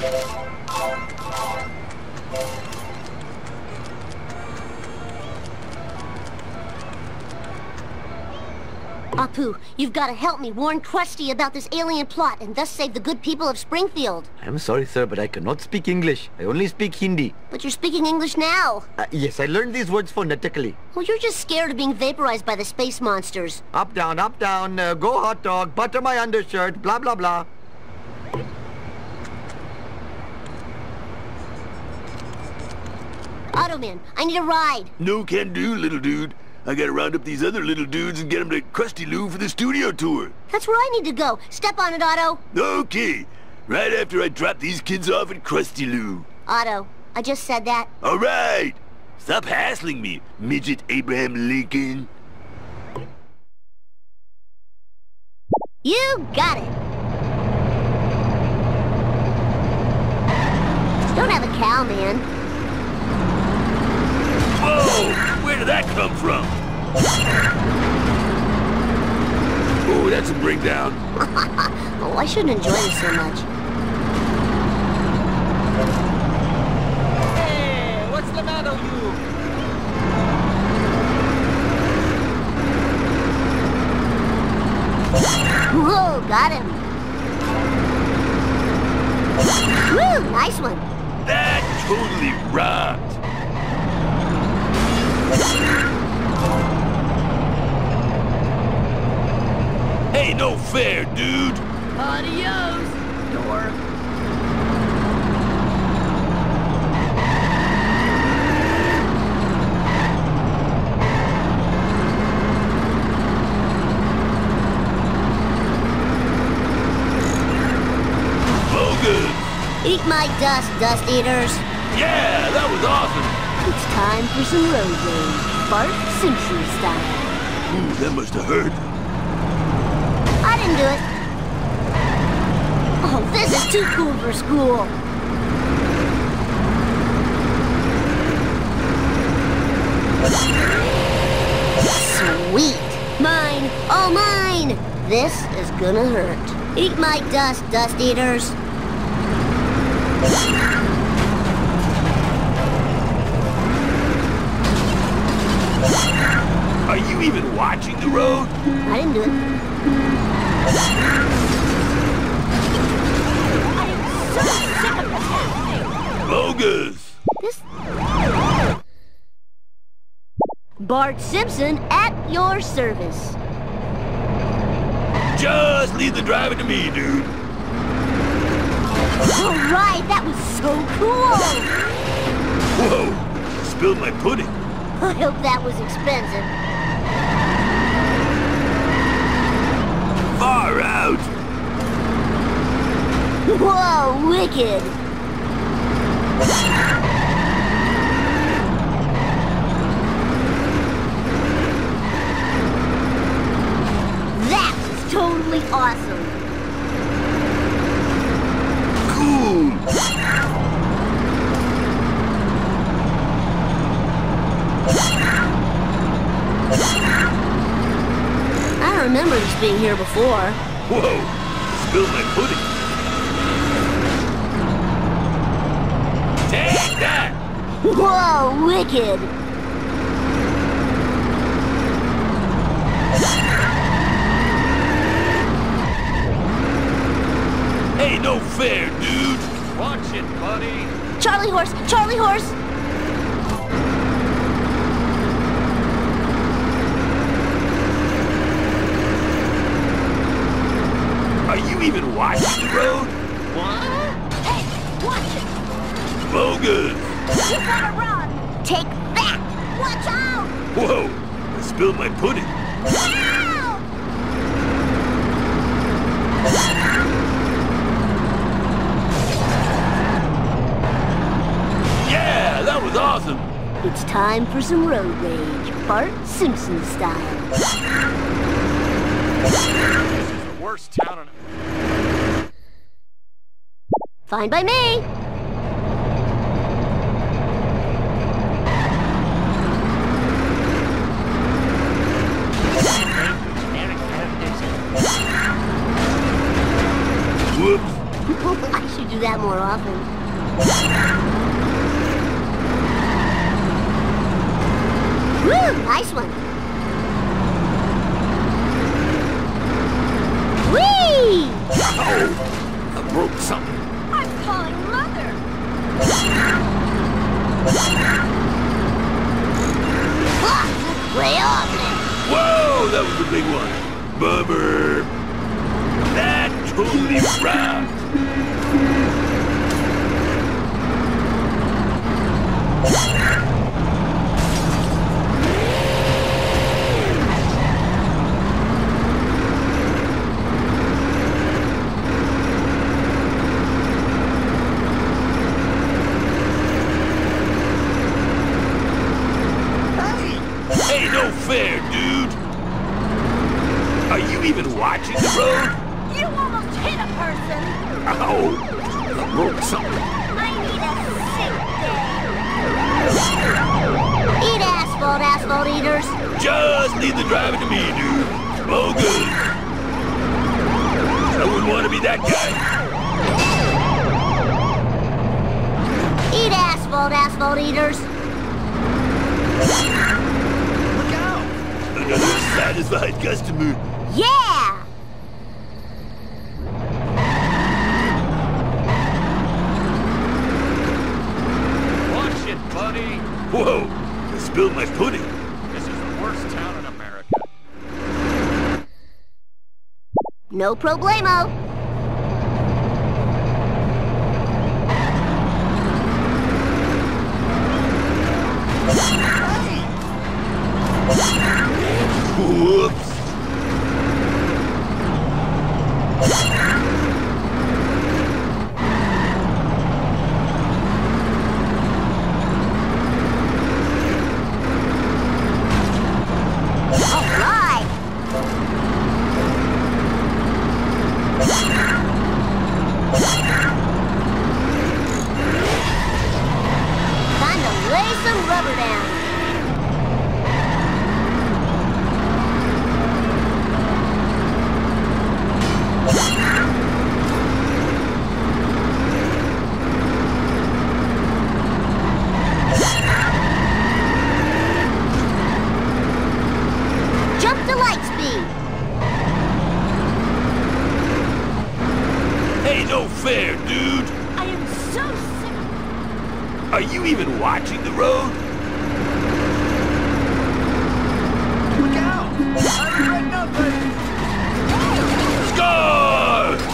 Apu, you've got to help me warn Krusty about this alien plot and thus save the good people of Springfield. I'm sorry, sir, but I cannot speak English. I only speak Hindi. But you're speaking English now. Yes, I learned these words phonetically. Well, you're just scared of being vaporized by the space monsters. Up, down, go hot dog, butter my undershirt, blah, blah, blah. Automan, I need a ride. No can do, little dude. I gotta round up these other little dudes and get them to Krusty Lou for the studio tour. That's where I need to go. Step on it, Otto. Okay. Right after I drop these kids off at Krusty Lou. Otto, I just said that. All right. Stop hassling me, midget Abraham Lincoln. You got it. Don't have a cow, man. Whoa! Where did that come from? Oh, that's a breakdown. Oh, I shouldn't enjoy this so much. Hey, what's the matter, you? Whoa, got him. Woo, nice one. That totally rocked. Hey, no fair, dude. Adios, dork. Bogus. Eat my dust, dust eaters. Yeah, that was awesome. It's time for some road rage. Bart Simpson style. Ooh, that must have hurt. I didn't do it. Oh, this is too cool for school. Sweet. Mine. Oh, mine. This is gonna hurt. Eat my dust, dust eaters. Are you even watching the road? I didn't do it. Bogus. This... Bart Simpson at your service. Just leave the driving to me, dude. All right, that was so cool. Whoa, spilled my pudding. I hope that was expensive. Far out. Whoa, wicked. That was totally awesome. Cool. I don't remember this being here before. Whoa, spilled my pudding. Take that. Whoa, wicked. Hey, no fair, dude. Watch it, buddy. Charlie horse, Charlie horse. Are you even watching the road? What? Hey, watch it. Bogus. You gotta run. Take that. Watch out. Whoa, I spilled my pudding. Help! Yeah, that was awesome. It's time for some road rage, Bart Simpson style. This is the worst town on... Fine by me. Whoops, I should do that more often. Woo! Nice one. Whee! Oh, I broke something. I'm calling Mother. Ah, way off. Whoa, that was a big one. Bummer. That totally rocked. Hey, no fair, dude. Are you even watching the road? You almost hit a person. Ow! I broke something. I need a sick day. Eat asphalt, asphalt eaters. Just leave the driving to me, dude. All good. I wouldn't want to be that guy. Eat asphalt, asphalt eaters. Look out! Another satisfied customer. Yeah! Watch it, buddy. Whoa! I spilled my pudding. This is the worst town in America. No problemo. Whoops! All right. Time to lay some rubber down. Jump to light speed. Hey, no fair, dude. I am so sick of Are you even watching the road? Look out! I'm right now, buddy. Score!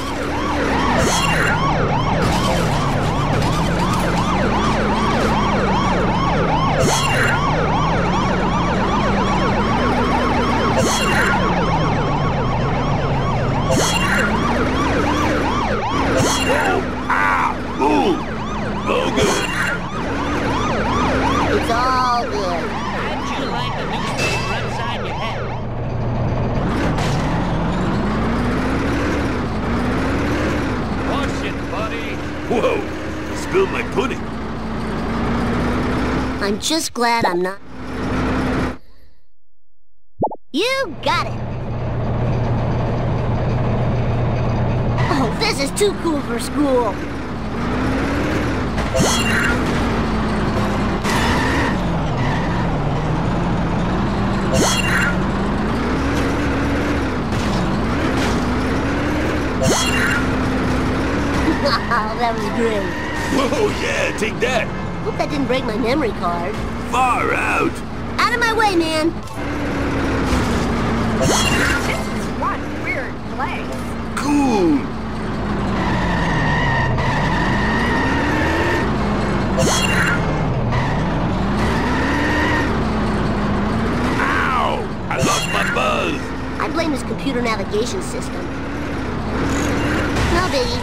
Whoa! Ah! Ooh! Oh, good. It's all good. How'd you like a newspaper inside your head? Watch it, buddy. Whoa! I spilled my pudding. I'm just glad I'm not. You got it. Oh, this is too cool for school. Wow, that was great. Whoa, yeah, take that. Hope that didn't break my memory card. Far out. Out of my way, man. this is one weird place. Cool. Ow! I lost my buzz. I blame his computer navigation system. No biggie.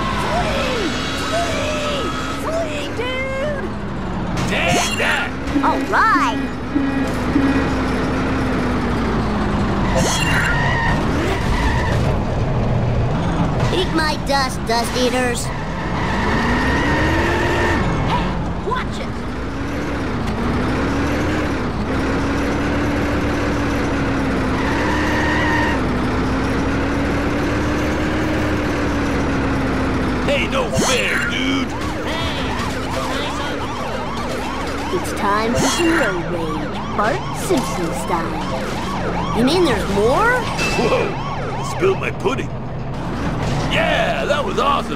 Flee, dude! Take that. All right. Eat my dust, dust eaters. Hey, watch it! Hey, no fair, dude. Hey, nice of you. It's time for some road rage, Bart Simpson style. You mean there's more? Whoa, I spilled my pudding. Yeah, that was awesome.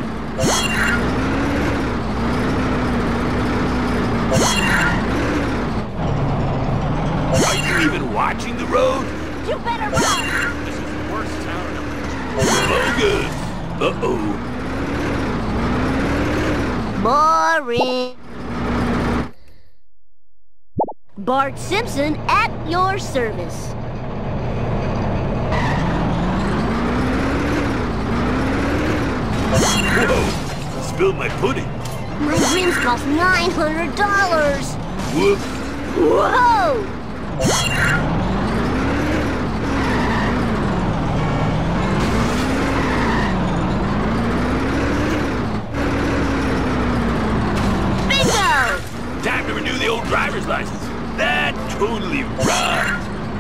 Are you even watching the road? You better run! This is the worst town in Bogus. Uh-oh. Boring. Bart Simpson at your service. Whoa, spilled my pudding. My rims cost $900. Whoops. Whoa! Bingo! Time to renew the old driver's license. That totally rocked.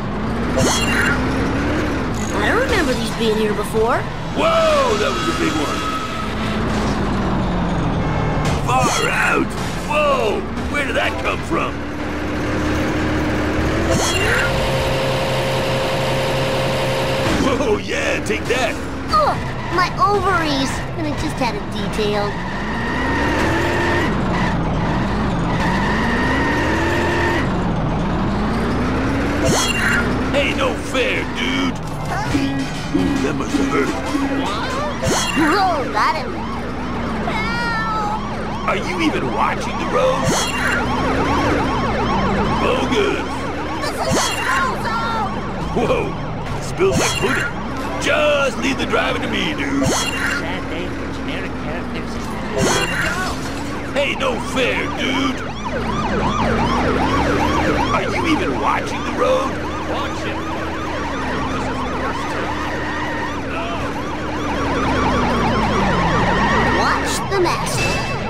I don't remember these being here before. Whoa, that was a big one. Far out. Whoa, where did that come from? Whoa, yeah, take that. Oh, my ovaries. And I just had it detailed. Hey, no fair, dude. Ooh, that must have hurt. Whoa, got him. Are you even watching the road? Bogus. Whoa, spilled my pudding. Just leave the driving to me, dude. Sad day for generic characters. Hey, no fair, dude. Are you even watching the road? Watch it. This is the worst town. Watch the master.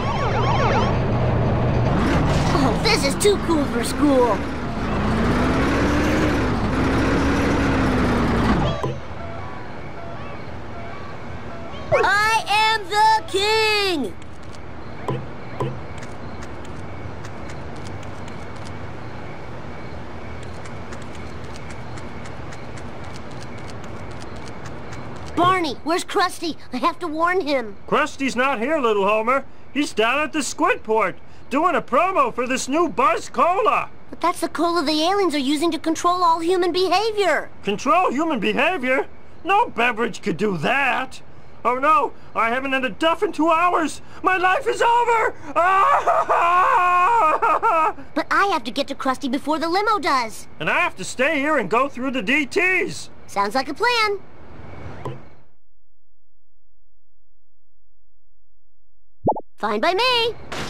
Oh, this is too cool for school. I am the king! Barney, where's Krusty? I have to warn him. Krusty's not here, little Homer. He's down at the Squidport, doing a promo for this new Buzz Cola. But that's the cola the aliens are using to control all human behavior. Control human behavior? No beverage could do that. Oh no, I haven't had a duff in 2 hours. My life is over. But I have to get to Krusty before the limo does. And I have to stay here and go through the DTs. Sounds like a plan. Fine by me.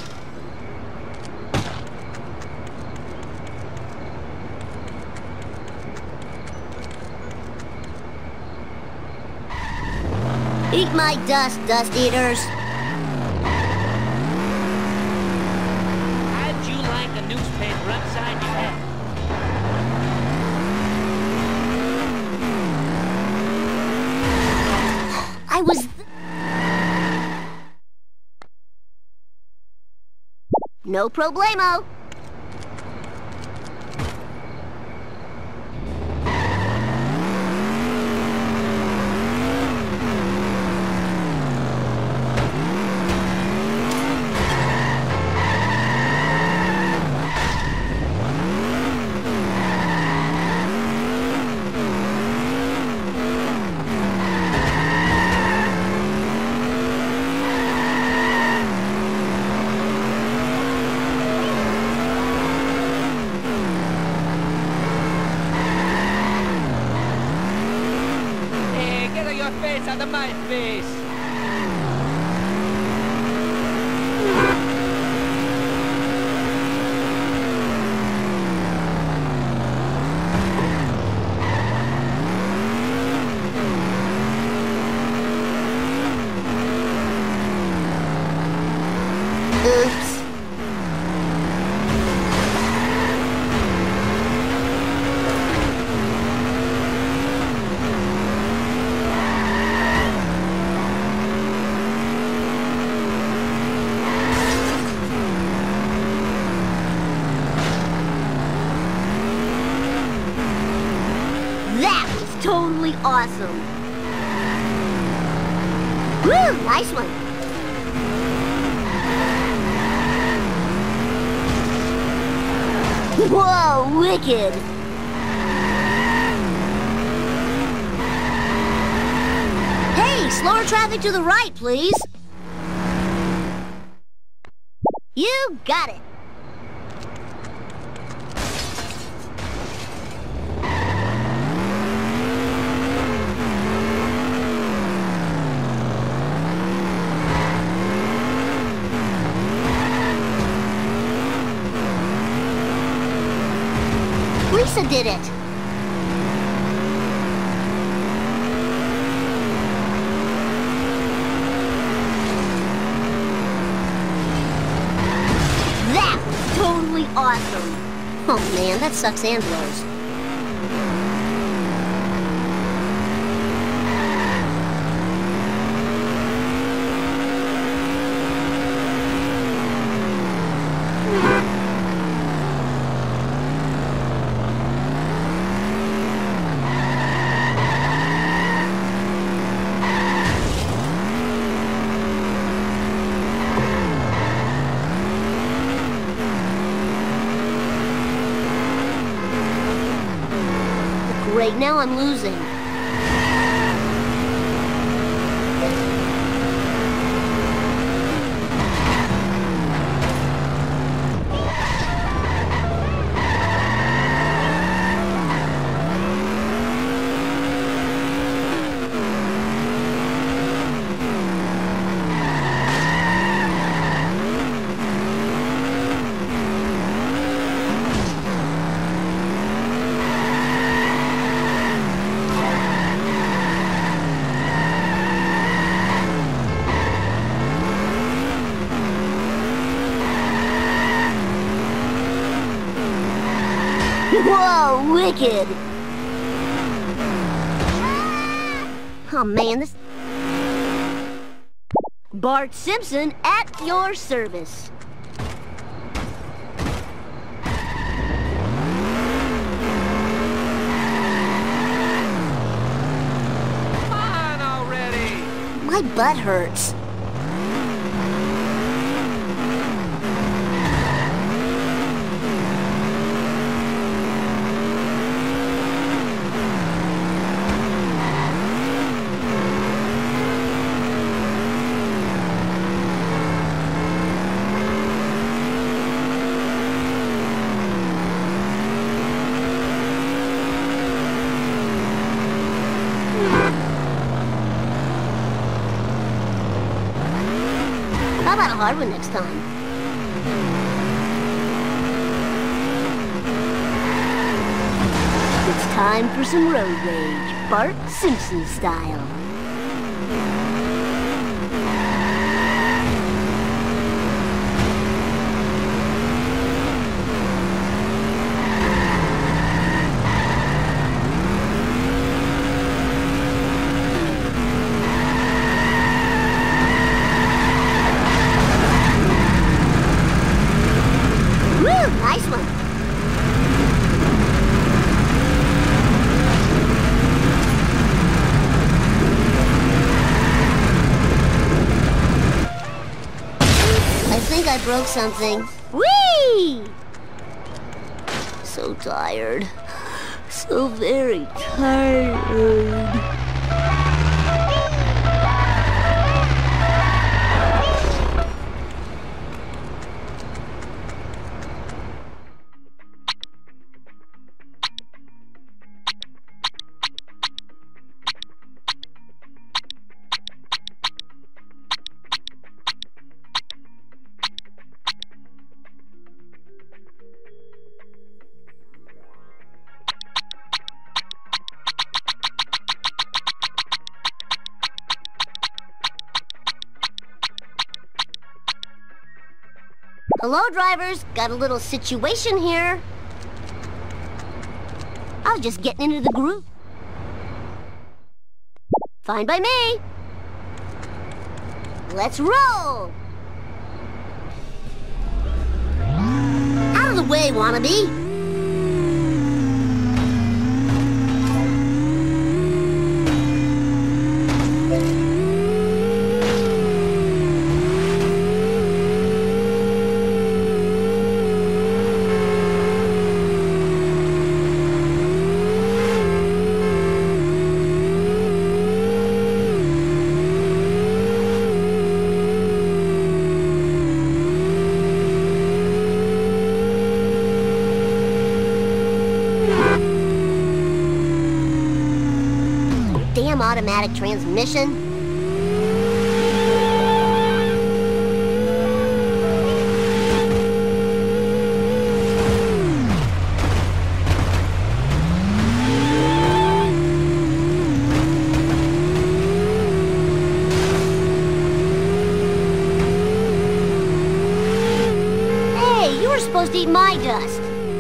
Eat my dust, dust eaters. How'd you like a newspaper upside your head? I was... No problemo. Hey, get your face out of my face! Oops. awesome. Woo, nice one. Whoa, wicked. Hey, slower traffic to the right, please. You got it. Lisa did it. That was totally awesome. Oh man, that sucks and blows. Great, now I'm losing. Whoa, wicked! Oh man, this... Bart Simpson at your service. Come on already! My butt hurts. How about a hard one next time? It's time for some road rage, Bart Simpson style. Nice one. I think I broke something. Whee! So tired. So very tired. Hello, drivers. Got a little situation here. I was just getting into the groove. Fine by me. Let's roll. Out of the way, wannabe. automatic transmission? Hey, you were supposed to eat my dust.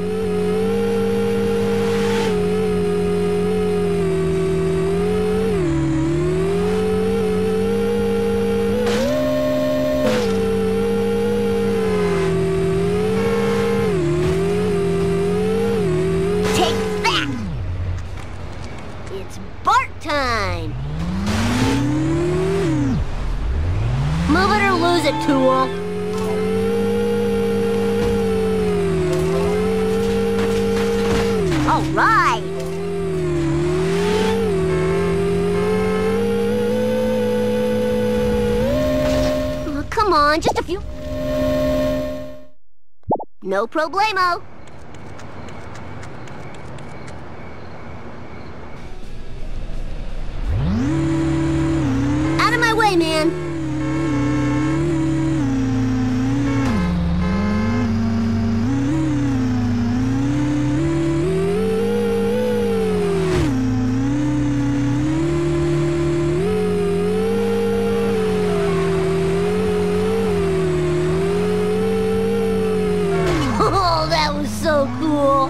Time. Move it or lose it, tool. All right. Oh, come on, just a few. No problemo. Way, man. Oh, that was so cool.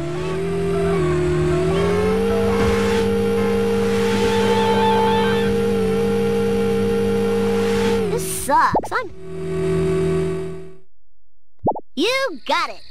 Sucks. You got it.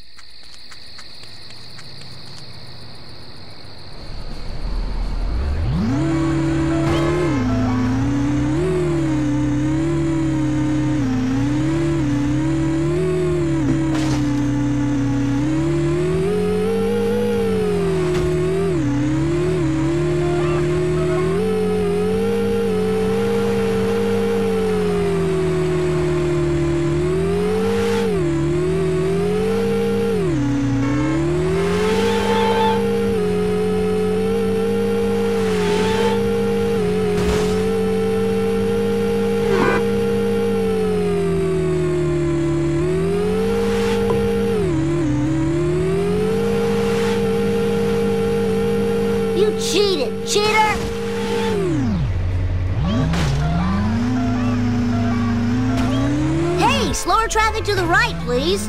You cheated, cheater! Hey, slower traffic to the right, please.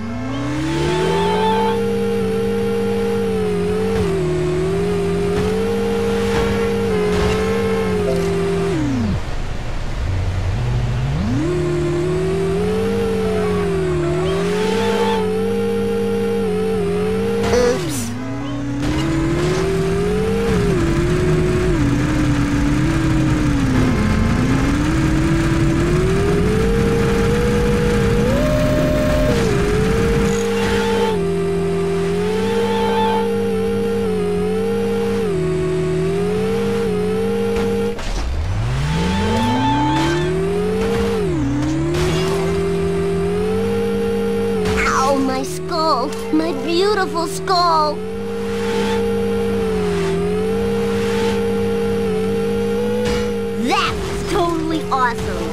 My skull, my beautiful skull. That was totally awesome.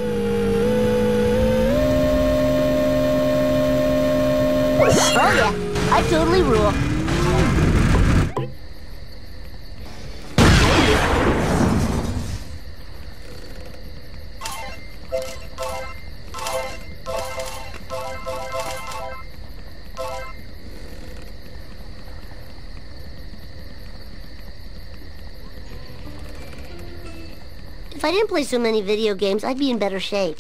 Oh yeah, I totally rule. If I didn't play so many video games, I'd be in better shape.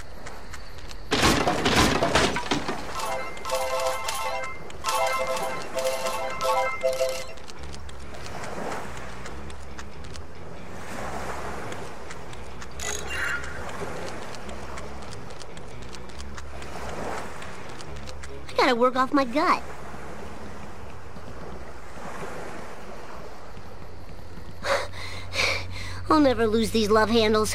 I gotta work off my gut. I'll never lose these love handles.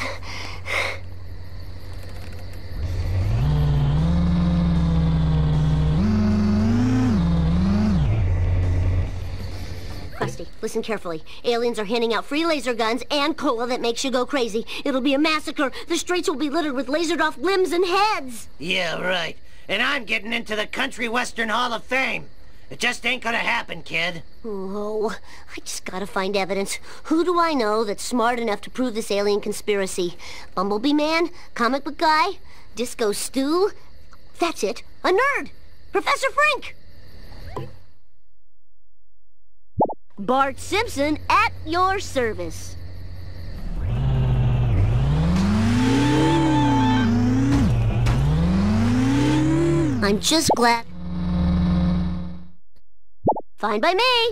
Krusty, Listen carefully. Aliens are handing out free laser guns and cola that makes you go crazy. It'll be a massacre. The streets will be littered with lasered off limbs and heads. Yeah, right. And I'm getting into the Country Western Hall of Fame. It just ain't gonna happen, kid. Oh, I just gotta find evidence. Who do I know that's smart enough to prove this alien conspiracy? Bumblebee Man? Comic book guy? Disco Stew? That's it. A nerd! Professor Frink! Bart Simpson at your service. I'm just glad... Fine by me.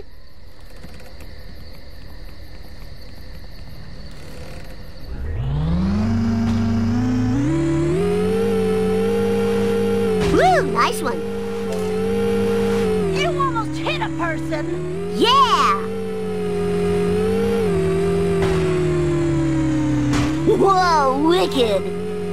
Woo, nice one. You almost hit a person. Yeah! Whoa, wicked!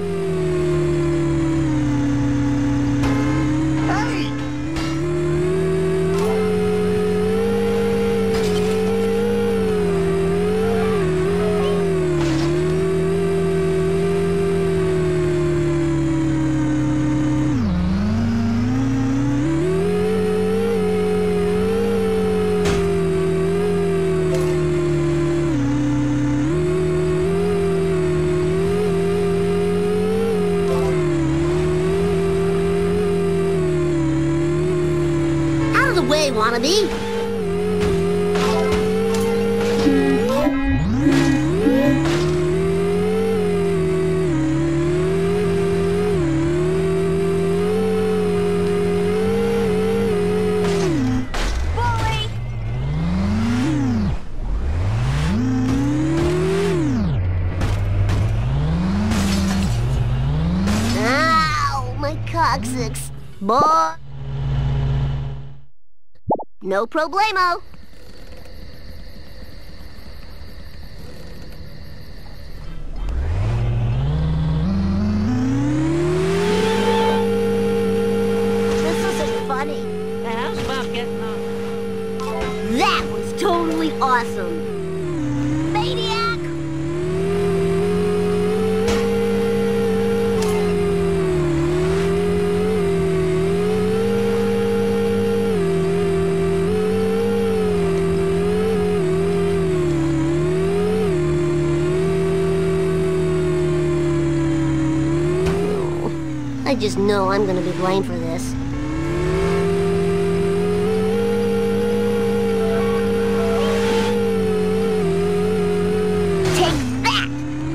Way, wannabe. Bully! Ow, my coccyx. Boy. No problemo. This isn't funny. How's Bob getting on? That was totally awesome. Maniac! I just know I'm gonna be blamed for this. Take that!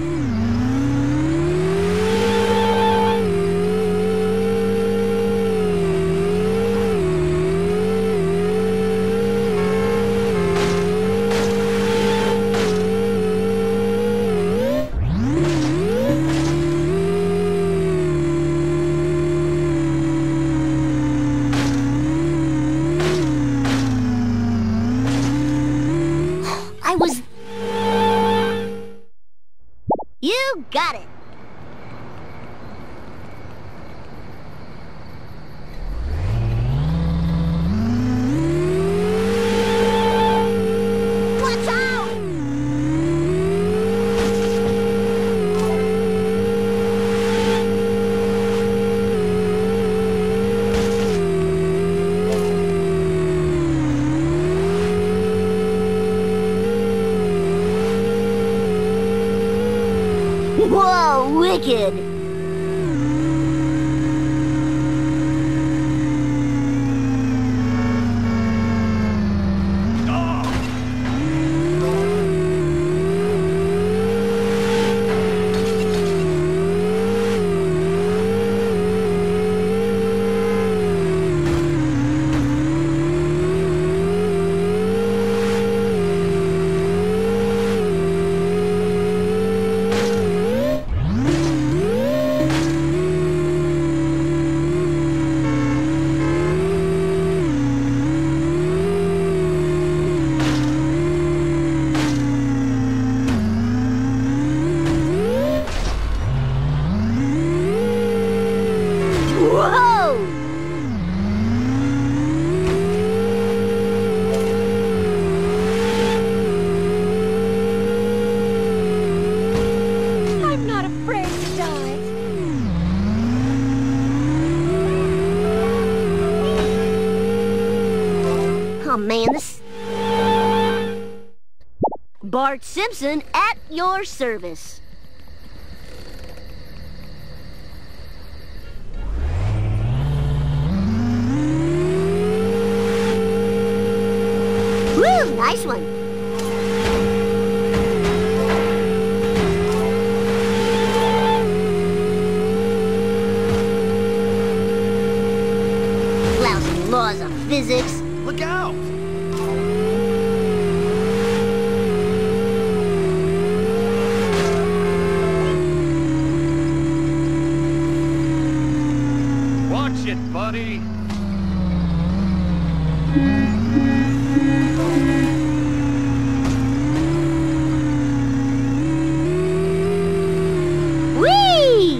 You got it. Watch out! Whoa, wicked! Whoa! in the... Bart Simpson at your service. Woo! Nice one. Lousy laws of physics. Look out! Watch it, buddy. Whee!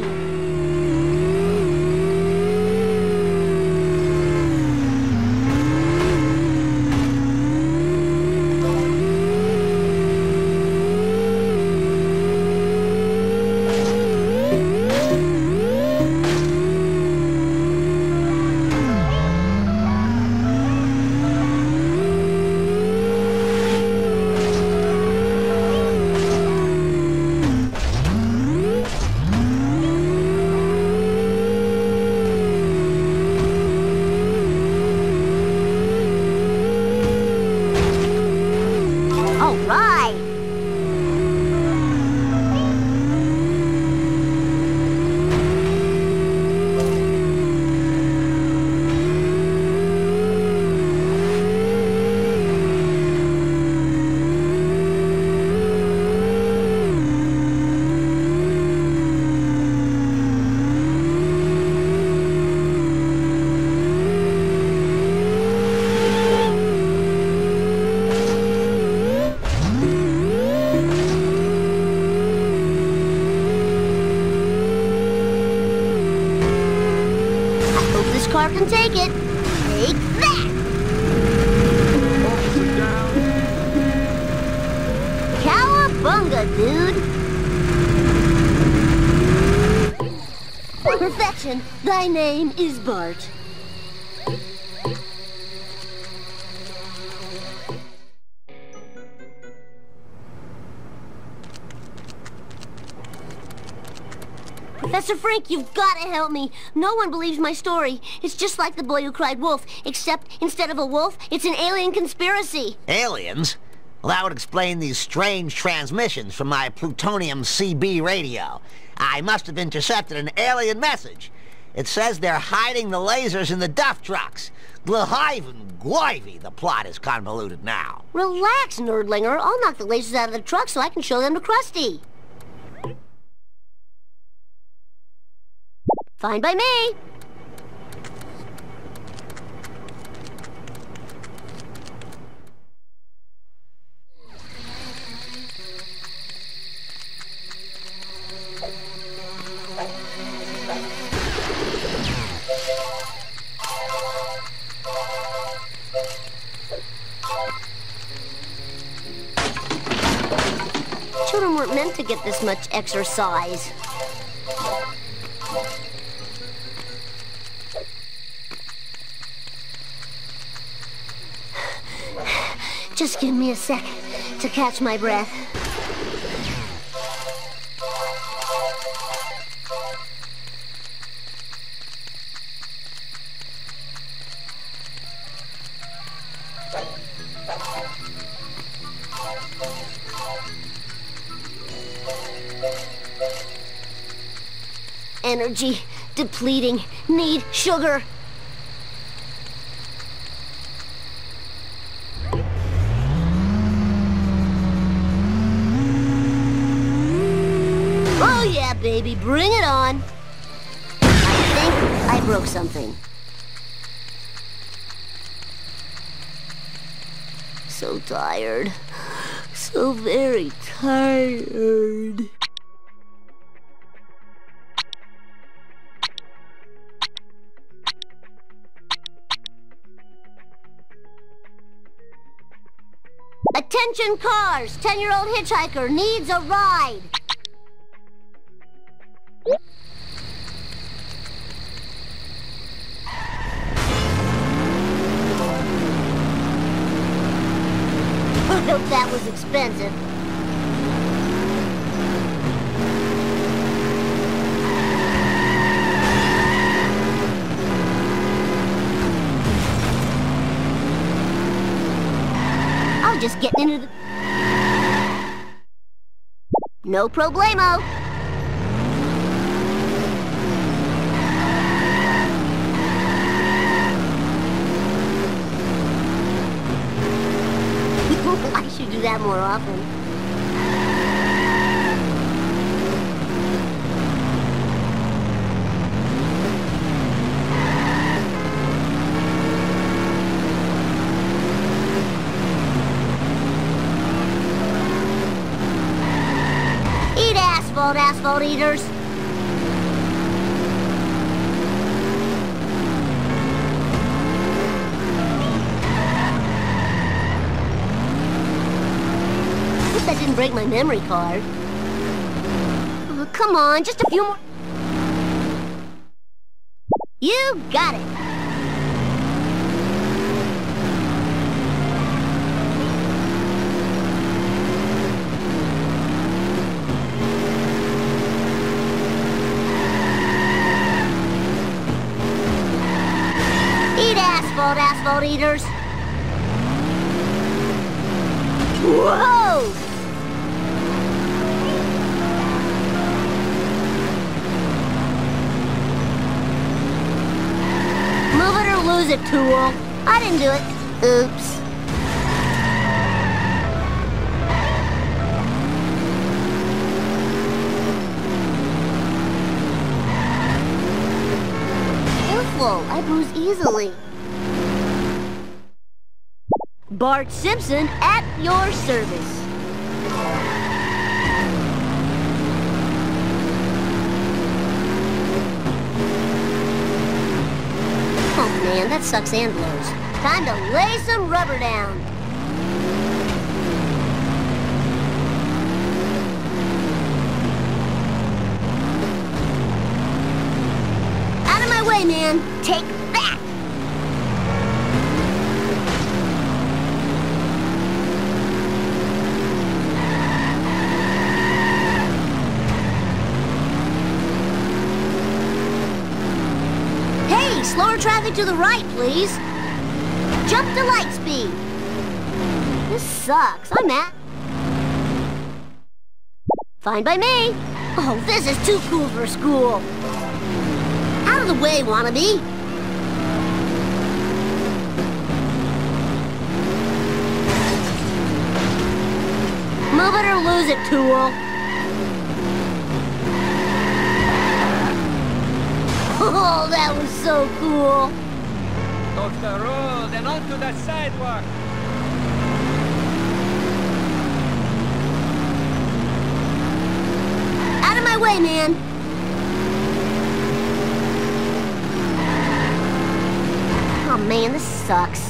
All right. I hope this car can take it. Take that! Officer down. Cowabunga, dude! Perfection, thy name is Bart. Professor Frink, you've got to help me. No one believes my story. It's just like The Boy Who Cried Wolf, except instead of a wolf, it's an alien conspiracy. Aliens? Well, that would explain these strange transmissions from my plutonium CB radio. I must have intercepted an alien message. It says they're hiding the lasers in the Duff trucks. Glehiven Goivy, the plot is convoluted now. Relax, nerdlinger. I'll knock the lasers out of the truck so I can show them to Krusty. Fine by me. Children weren't meant to get this much exercise. Just give me a sec to catch my breath. Energy depleting. Need sugar. Oh yeah, baby, bring it on. I think I broke something. So tired. So very tired. Attention cars! 10-year-old hitchhiker needs a ride. hope that was expensive. I was just getting into the... No problemo. I should do that more often. Eat asphalt, asphalt eaters. That didn't break my memory card. Oh, come on, just a few more. You got it. Eat asphalt, asphalt eaters. Whoa! Move it or lose it, tool. I didn't do it. Oops. Careful, I bruise easily. Bart Simpson at your service. Oh man, that sucks and blows. Time to lay some rubber down. Out of my way, man. Take that. Slower traffic to the right, please. Jump to light speed. This sucks. I'm at... Fine by me. Oh, this is too cool for school. Out of the way, wannabe. Move it or lose it, tool. Oh, that was so cool. Off the road and onto the sidewalk. Out of my way, man. Oh, man, this sucks.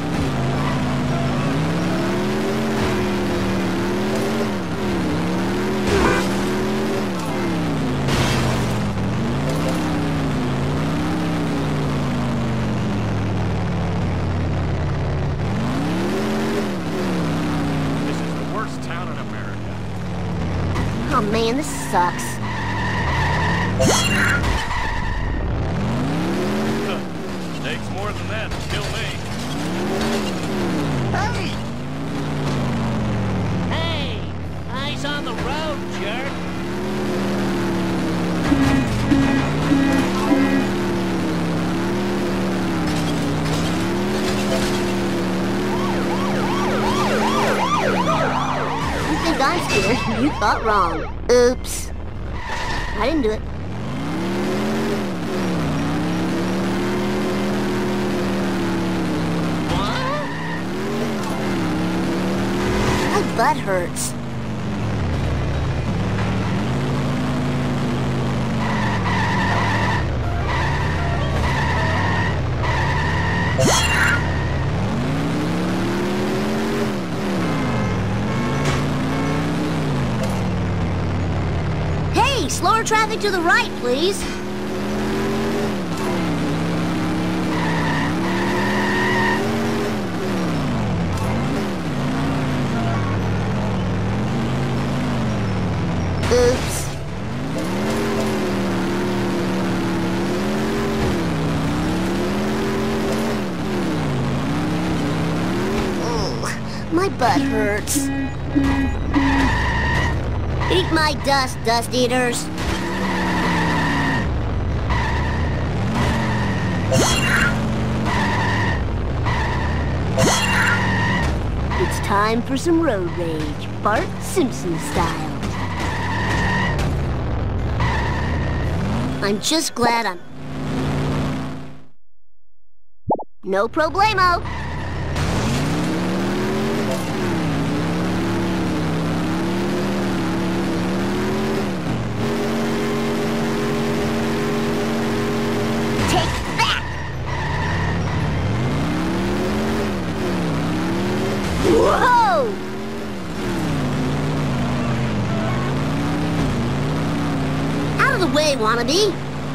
Oh man, this sucks. Takes more than that to kill me. Hey! Hey! Eyes on the road, jerk! You think I'm scared? You thought wrong. Oops. I didn't do it. My butt hurts. Slower traffic to the right, please. my butt hurts. Eat my dust, dust eaters. It's time for some road rage, Bart Simpson style. I'm just glad I'm... No problemo. Whoa! Out of the way, wannabe!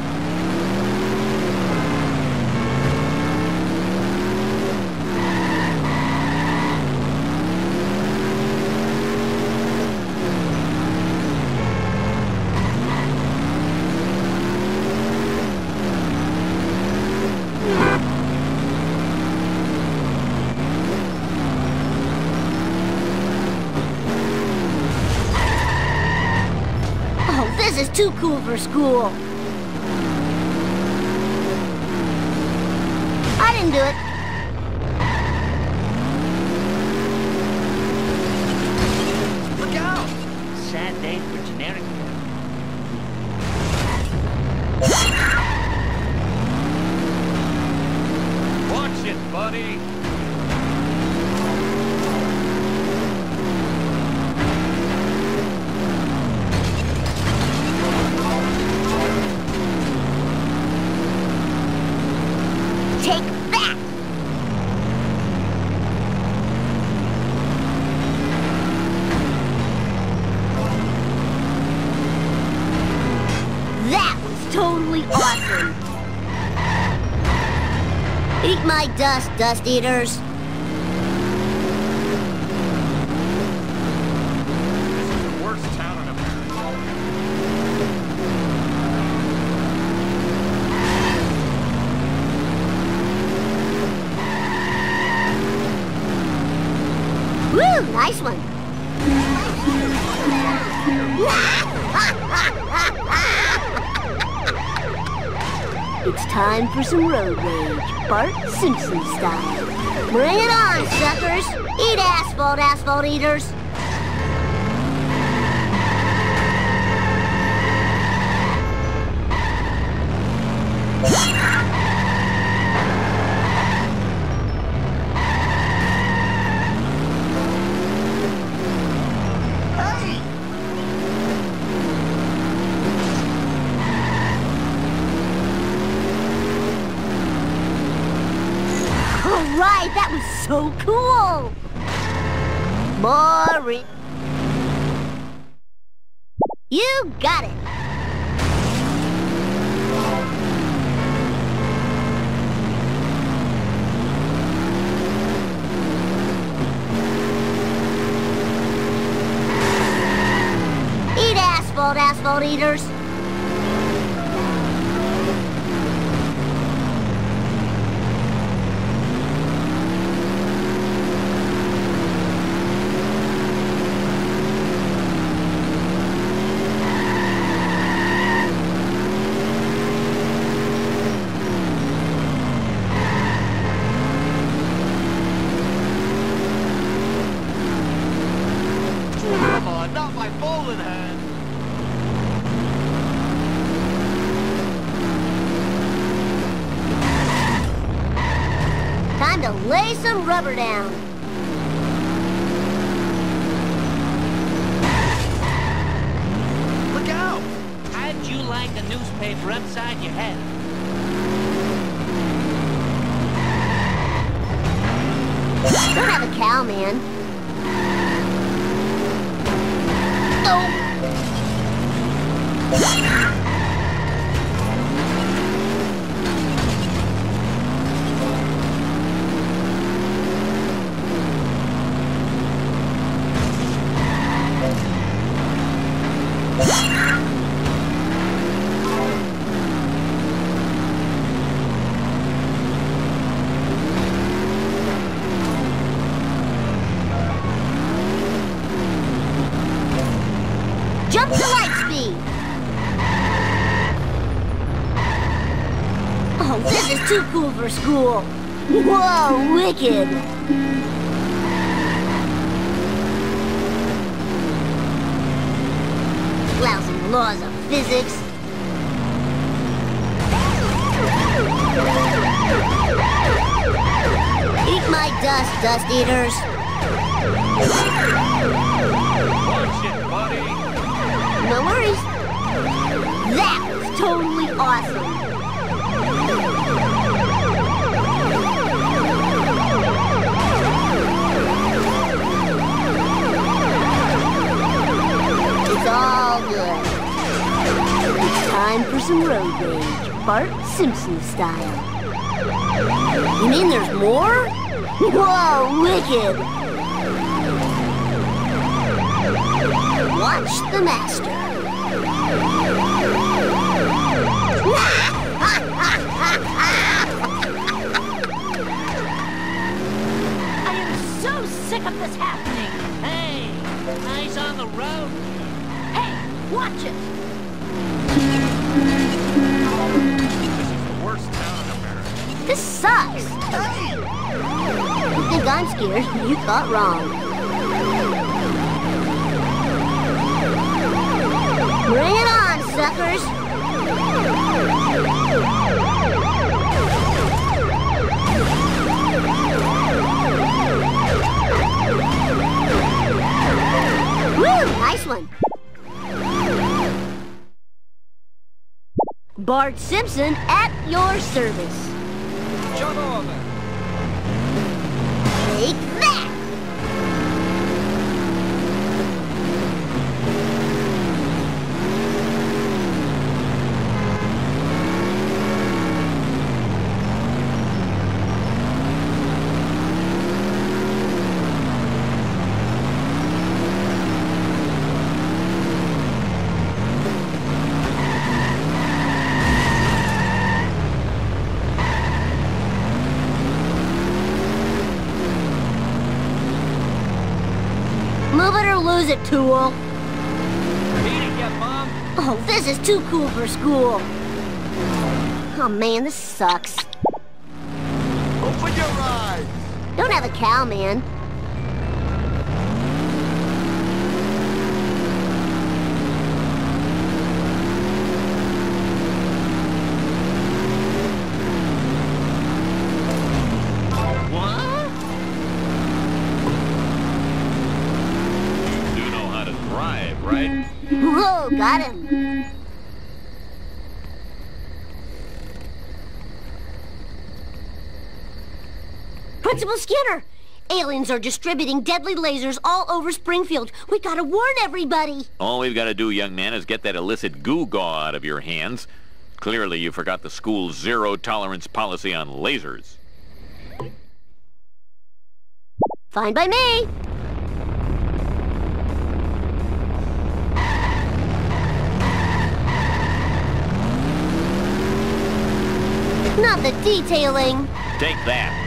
This is too cool for school. I didn't do it. Look out! Sad day for generic. Watch it, buddy. Take that! That was totally awesome! Eat my dust, dust eaters. This is the worst town in America. Woo! Nice one! It's time for some road rage, Bart Simpson style. Bring it on, suckers! Eat asphalt, asphalt eaters! Alright, that was so cool! Boring. You got it! Eat asphalt, asphalt eaters! Come on, not my bowling hand. Time to lay some rubber down. Look out! How'd you like the newspaper upside your head? Don't have a cow, man. Oh! is too cool for school. Whoa, wicked. Lousy laws of physics. Eat my dust, dust eaters. Watch it, buddy. No worries. That was totally awesome. It's all good. It's time for some road rage, Bart Simpson style. You mean there's more? Whoa, wicked! Watch the master. I am so sick of this happening. Hey, eyes on the road. Hey, watch it. This is the worst town in America. This sucks. You think I'm scared? You thought wrong. Bring it on, suckers! Woo! Nice one! Bart Simpson at your service. Jump over. Take that! Move it or lose it, tool. Beat it, you bum. Oh, this is too cool for school. Oh man, this sucks. Open your eyes. Don't have a cow, man. What? You do know how to drive, right? Whoa, got him. Principal Skinner! Aliens are distributing deadly lasers all over Springfield. We gotta warn everybody. All we've got to do, young man, is get that illicit goo-gaw out of your hands. Clearly, you forgot the school's zero-tolerance policy on lasers. Fine by me. Not the detailing. Take that.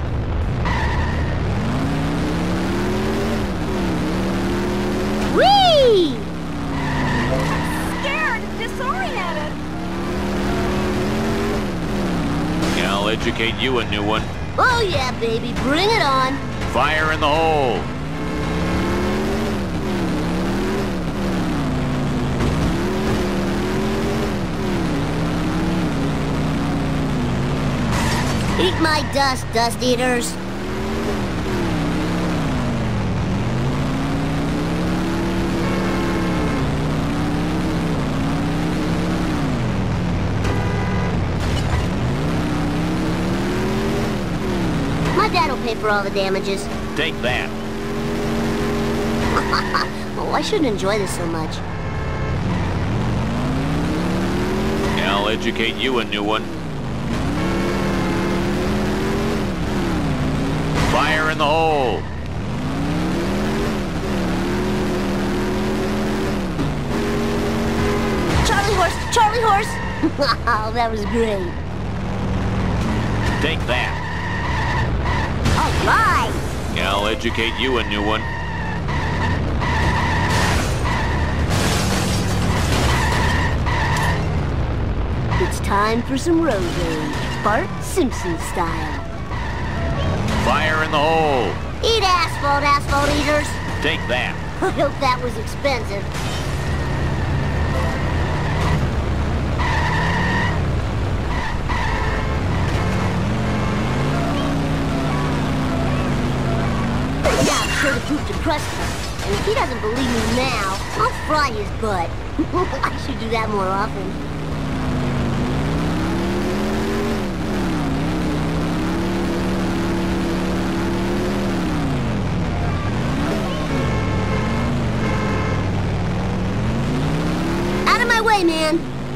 Whee! Scared, disoriented. I'll educate you a new one. Oh yeah, baby, bring it on. Fire in the hole. Eat my dust, dust eaters. My dad'll pay for all the damages. Take that. Oh, I shouldn't enjoy this so much. I'll educate you a new one. Fire in the hole. Charlie horse, Charlie horse. Oh, that was great. Take that. All right. I'll educate you a new one. It's time for some road rage. Bart Simpson style. Fire in the hole. Eat asphalt, asphalt eaters. Take that. I hope that was expensive. Yeah, I'm sure to prove to Krusty. And if he doesn't believe me now, I'll fry his butt. I should do that more often. Out of my way, man.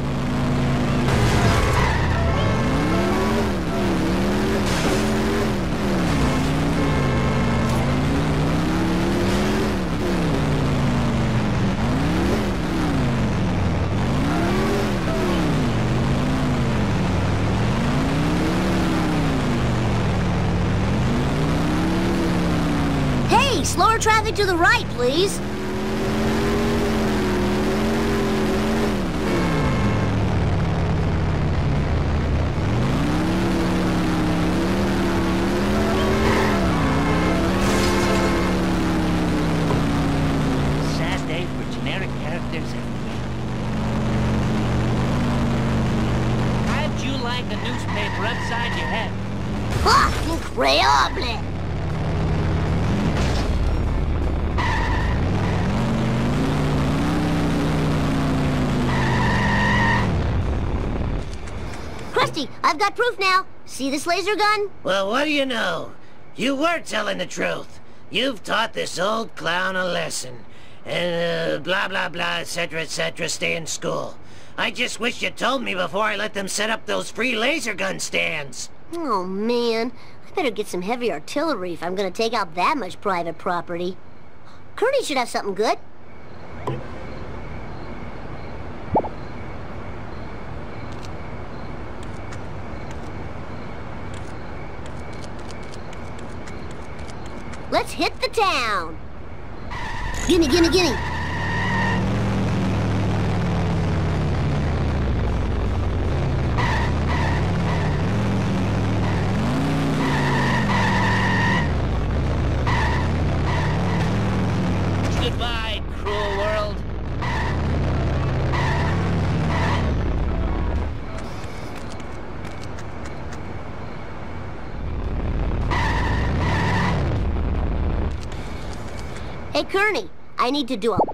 Hey, slower traffic to the right, please. Sad day for generic characters and how'd you like a newspaper upside your head? Ah, incredible! Krusty, I've got proof now. See this laser gun? Well, what do you know? You were telling the truth. You've taught this old clown a lesson. And blah, blah, blah, etc., stay in school. I just wish you told me before I let them set up those free laser gun stands. Oh, man. I better get some heavy artillery if I'm gonna take out that much private property. Kearney should have something good. Let's hit the town. Gimme, gimme, gimme. Goodbye, cruel world. Hey, Kearney, I need to do a...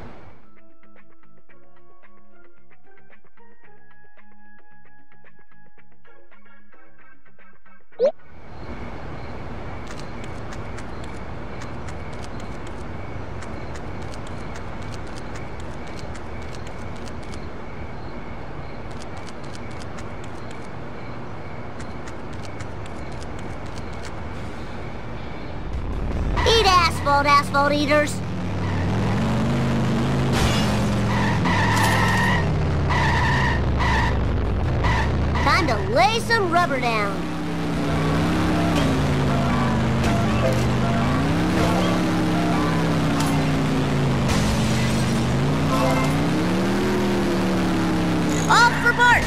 Eat asphalt, asphalt eaters. Time to lay some rubber down. Off for Bart!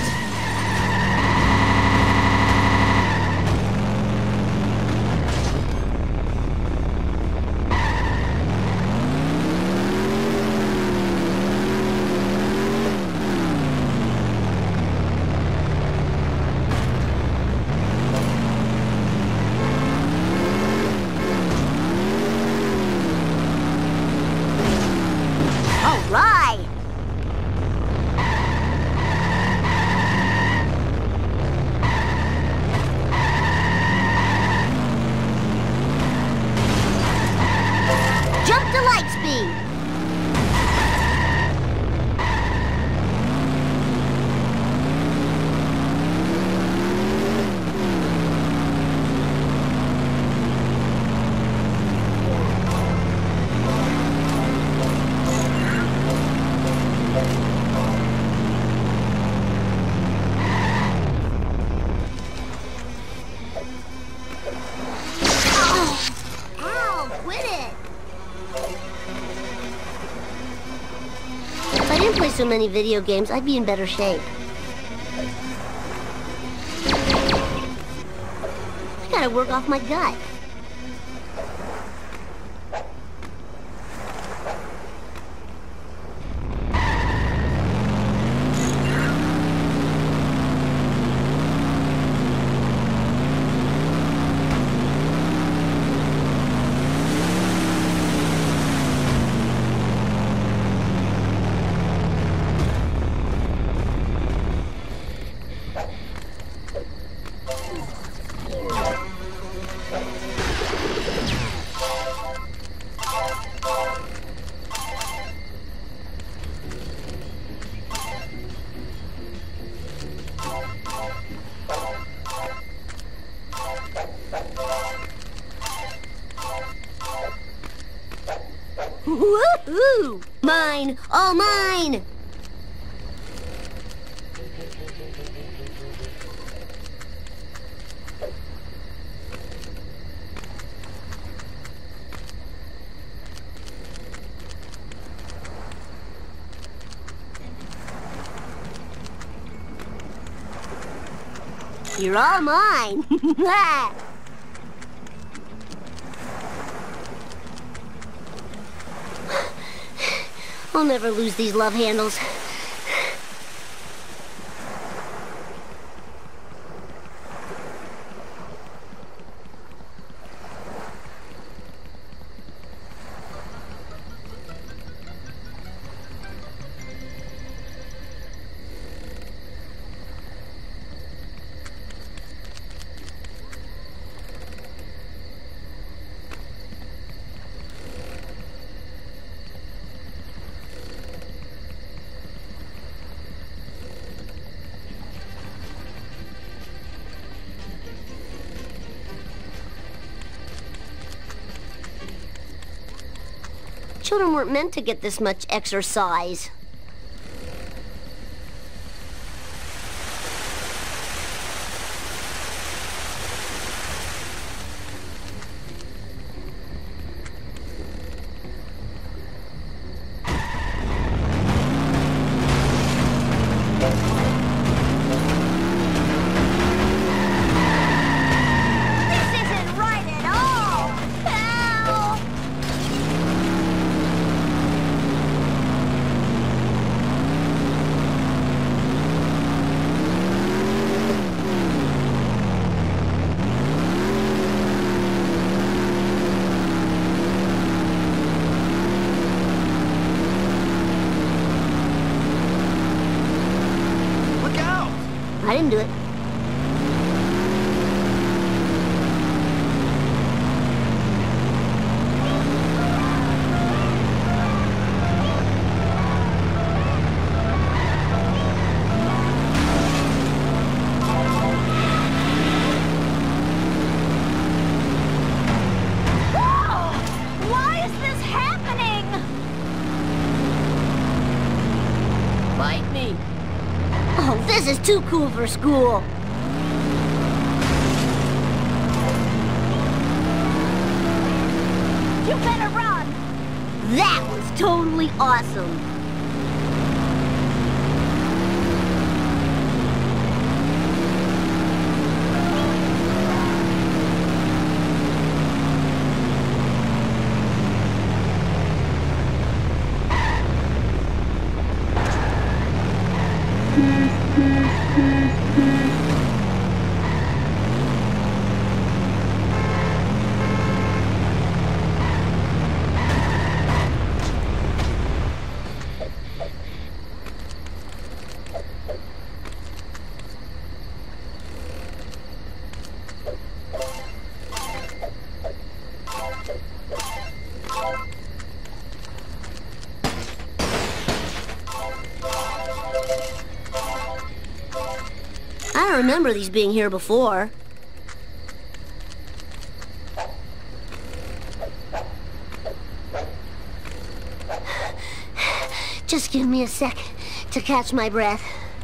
All right! Jump to light speed! Ow, quit it! If I didn't play so many video games, I'd be in better shape. I work off my gut. Woohoo! Mine! All mine! You're all mine! I'll never lose these love handles. Children weren't meant to get this much exercise. I didn't do it. Why is this happening? Bite me. Oh, this is too cool for school. You better run. That was totally awesome. I don't remember these being here before. Just give me a sec to catch my breath.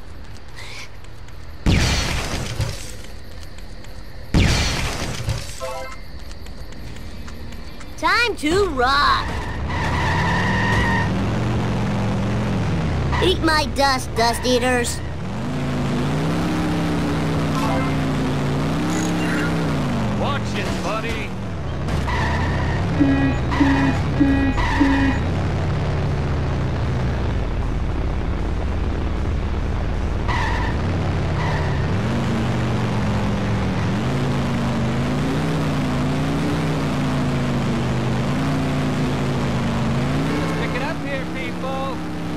Time to rock! Eat my dust, dust eaters. Watch shit, buddy. Pick it up here, people.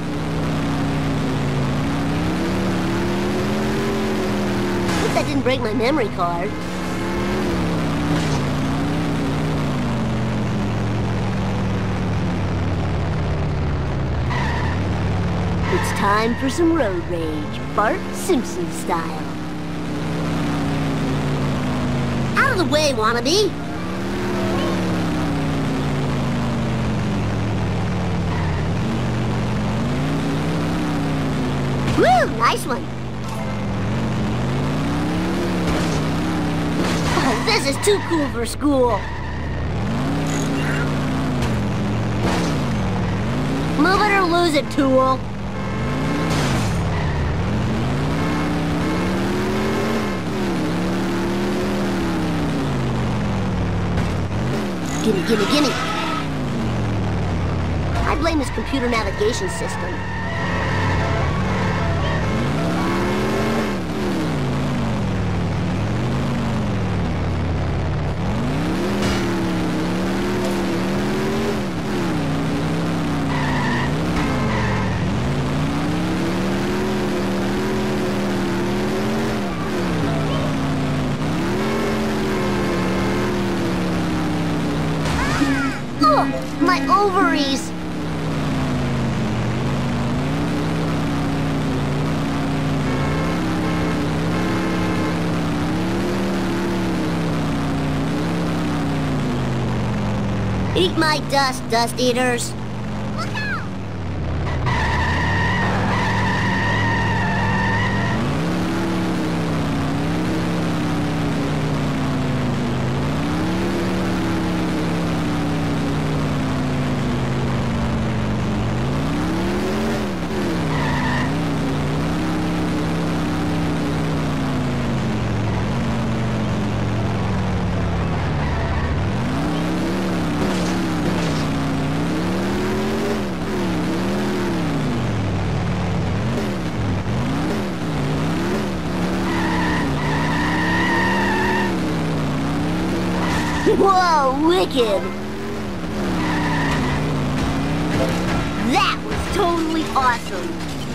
Hope that didn't break my memory card. It's time for some road rage, Bart Simpson style. Out of the way, wannabe! Woo! Nice one! Oh, this is too cool for school! Move it or lose it, tool! Gimme, gimme, gimme! I blame his computer navigation system. Ugh, my ovaries! Eat my dust, dust eaters! Look out! Whoa, wicked! That was totally awesome!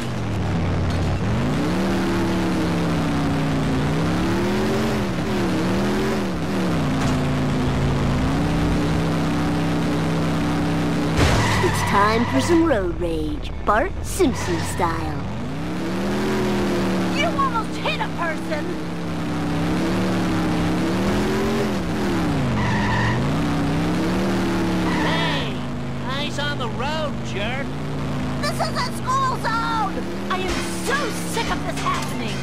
It's time for some road rage, Bart Simpson style. You almost hit a person! On the road, jerk. This is a school zone! I am so sick of this happening!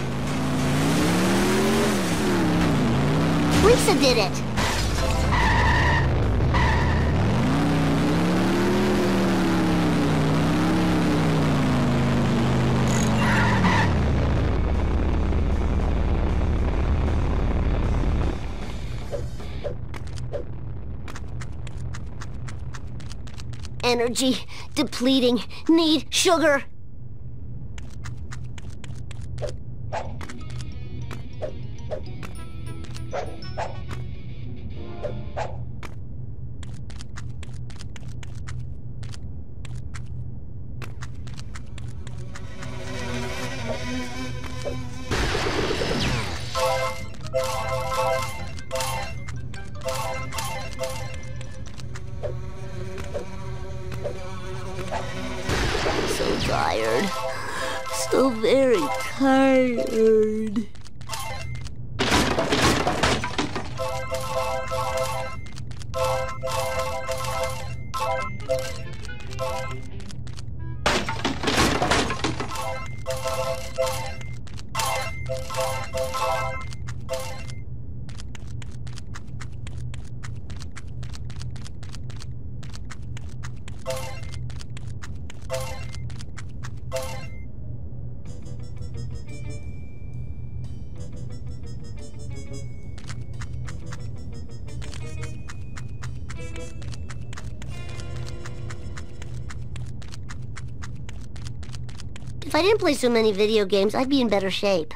Lisa did it! Energy depleting. Need sugar. So tired. So very tired. I didn't play so many video games, I'd be in better shape.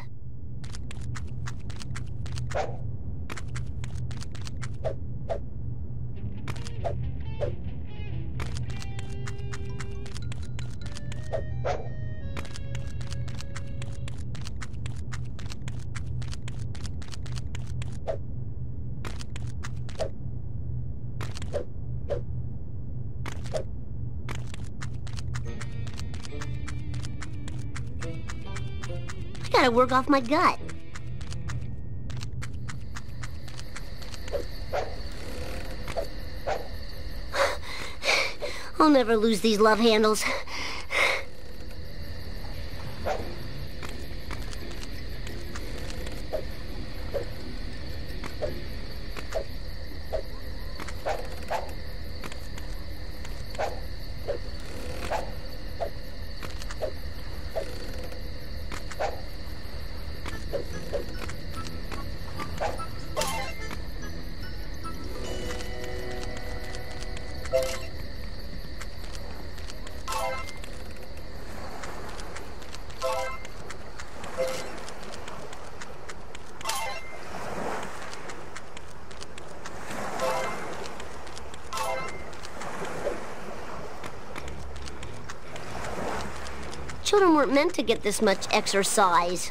I gotta work off my gut. I'll never lose these love handles. Children weren't meant to get this much exercise.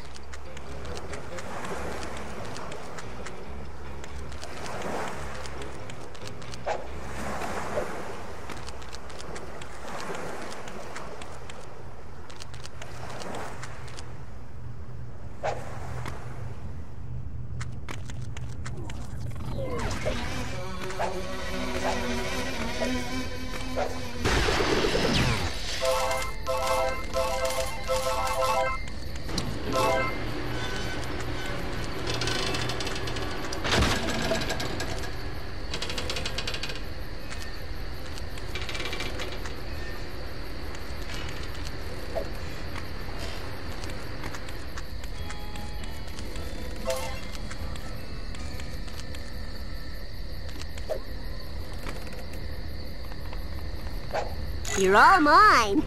You're all mine.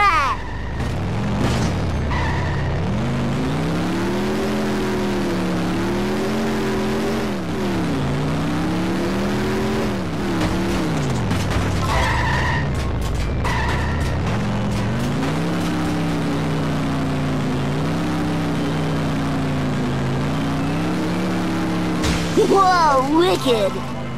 Whoa, wicked!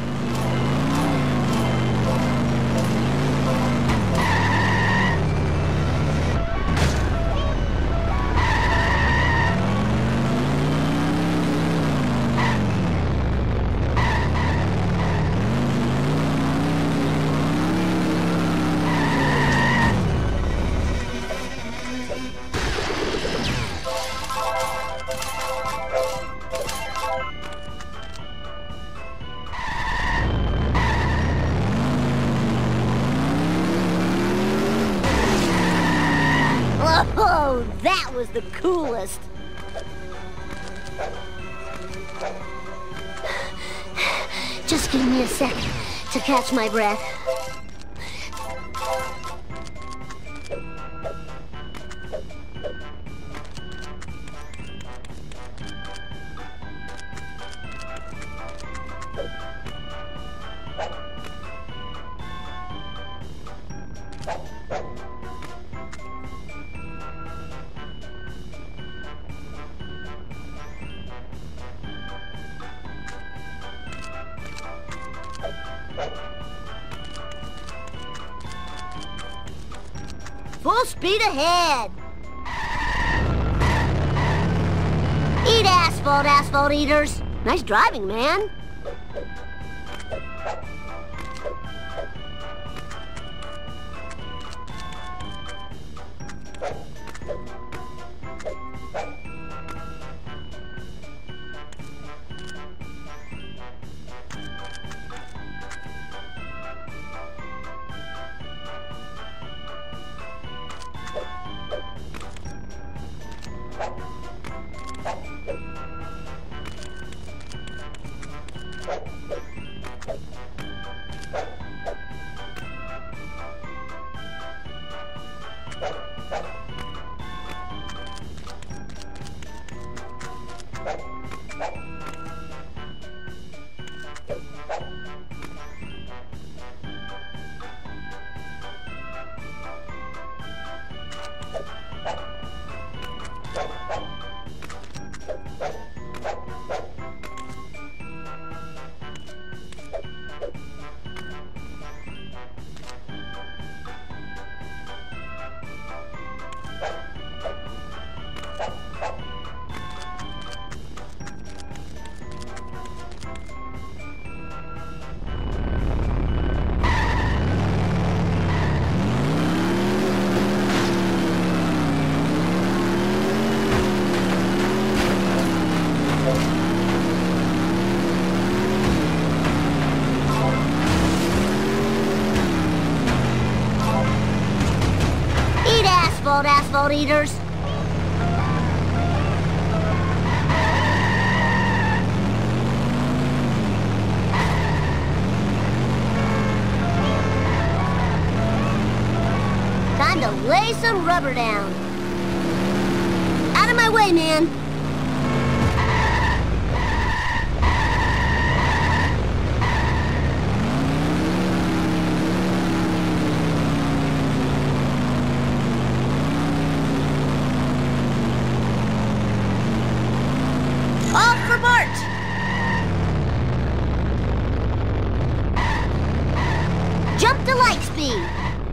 Oh, that was the coolest. Just give me a sec to catch my breath. Full speed ahead! Eat asphalt, asphalt eaters! Nice driving, man! salt eaters. Time to lay some rubber down. Out of my way, man. Off for Bart! Jump to light speed.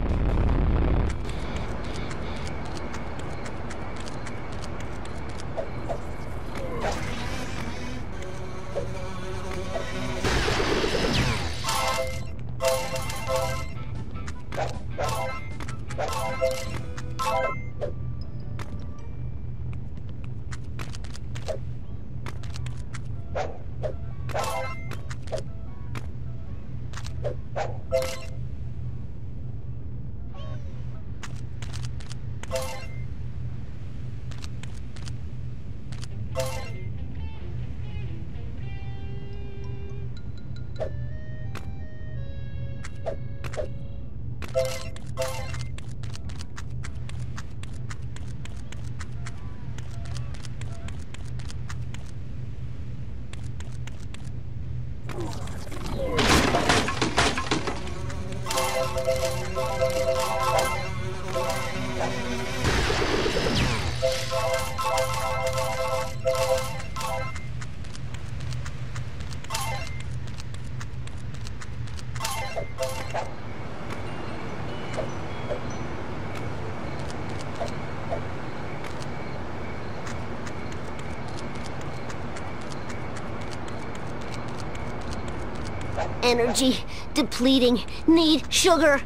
Energy depleting. Need sugar.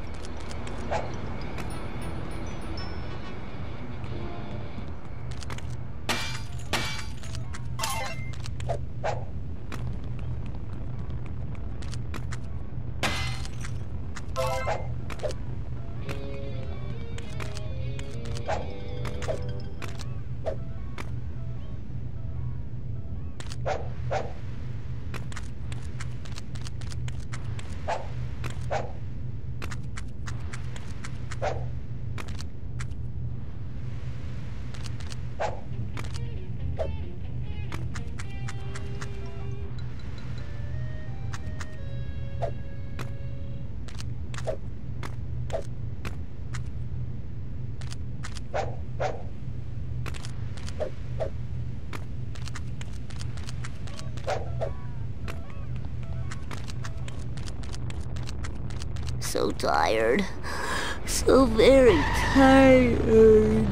So tired. So very tired.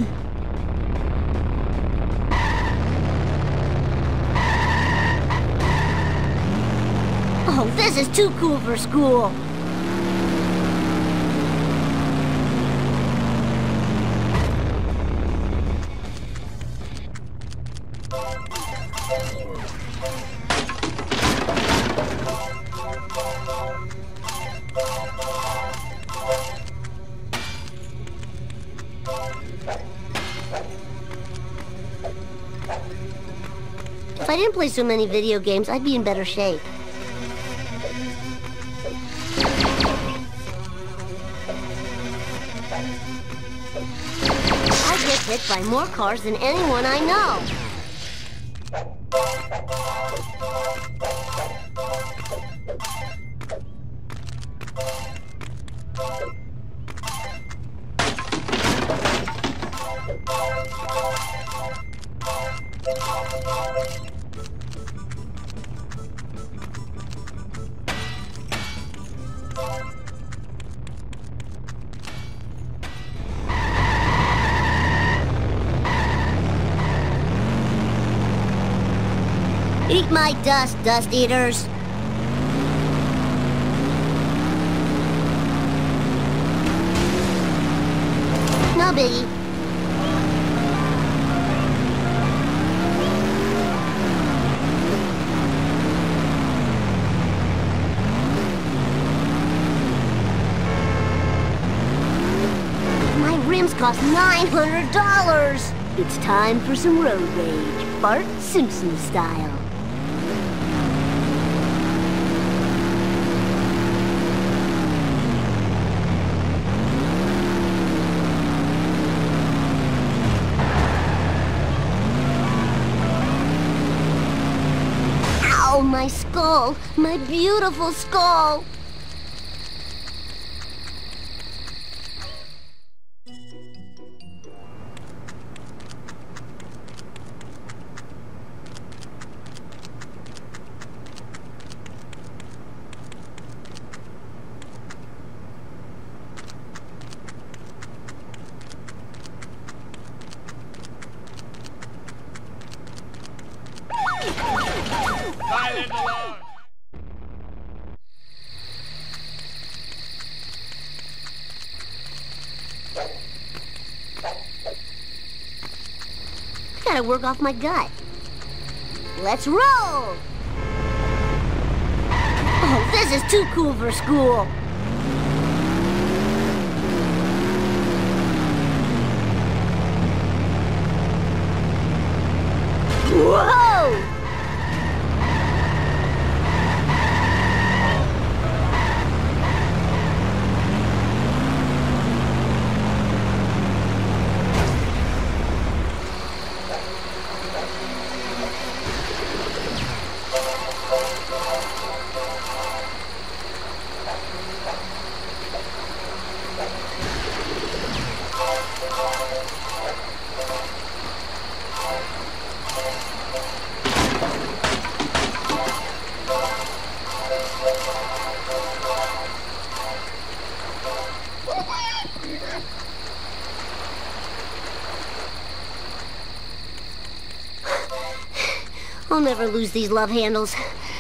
Oh, this is too cool for school. If I didn't play so many video games, I'd be in better shape. I get hit by more cars than anyone I know. Eat my dust, dust eaters. No biggie. My rim's cost $900. It's time for some road rage, Bart Simpson style. Ow, my skull! My beautiful skull! Silent alarm! Gotta work off my gut. Let's roll! Oh, this is too cool for school. Whoa! I'll never lose these love handles.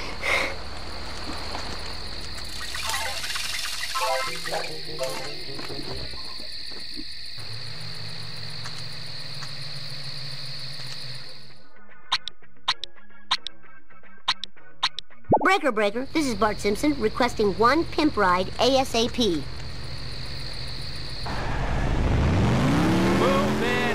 Breaker, breaker. This is Bart Simpson requesting one pimp ride ASAP. Move it!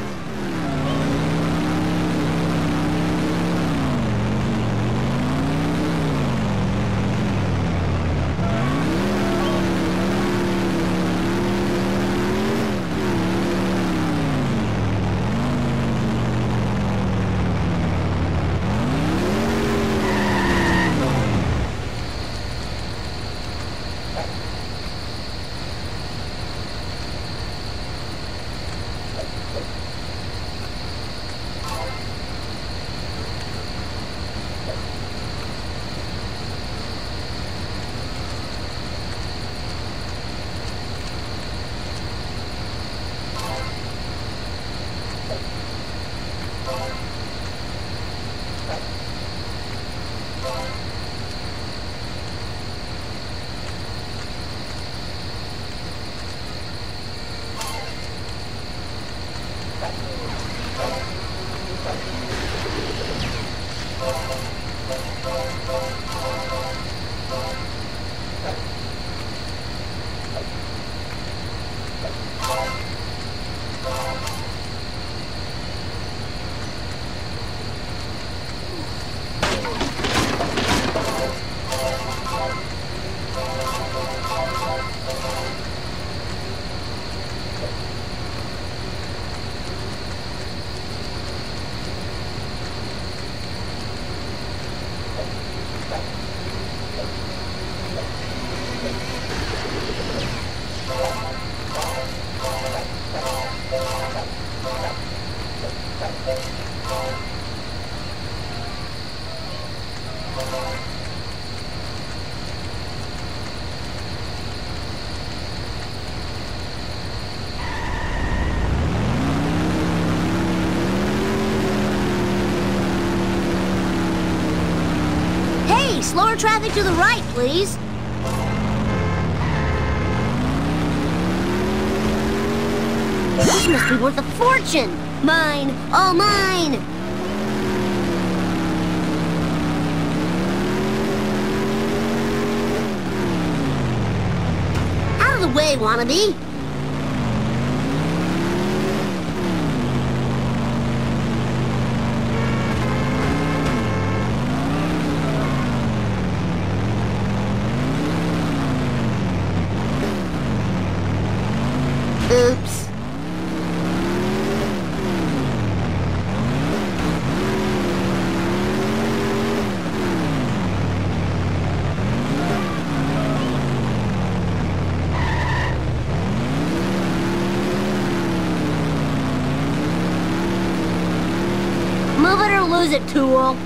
Slower traffic to the right, please. This must be worth a fortune. Mine, all mine. Out of the way, wannabe. Oops. Move it or lose it, tool.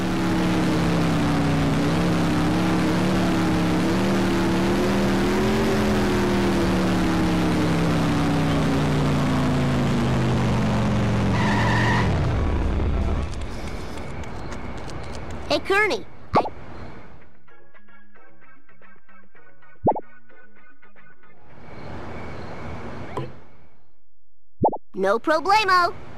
Hey, Kearney. No problemo.